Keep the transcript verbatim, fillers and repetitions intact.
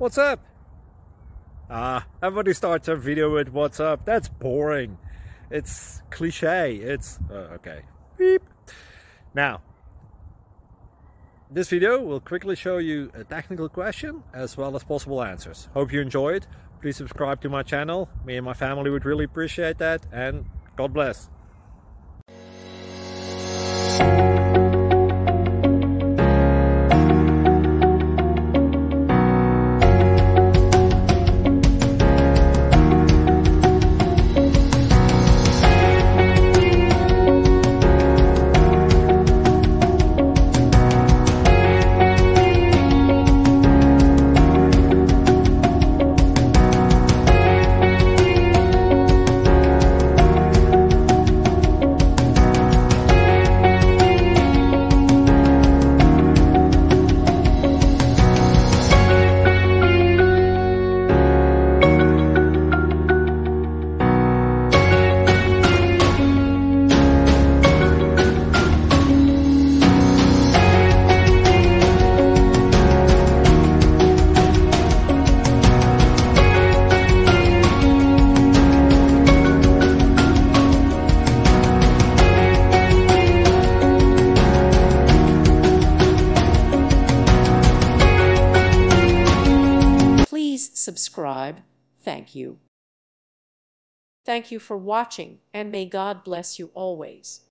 What's up? Ah, everybody starts a video with what's up. That's boring. It's cliche. It's uh, okay. Beep. Now, this video will quickly show you a technical question as well as possible answers. Hope you enjoy it. Please subscribe to my channel. Me and my family would really appreciate that, and God bless. Please subscribe. Thank you. Thank you for watching, and may God bless you always.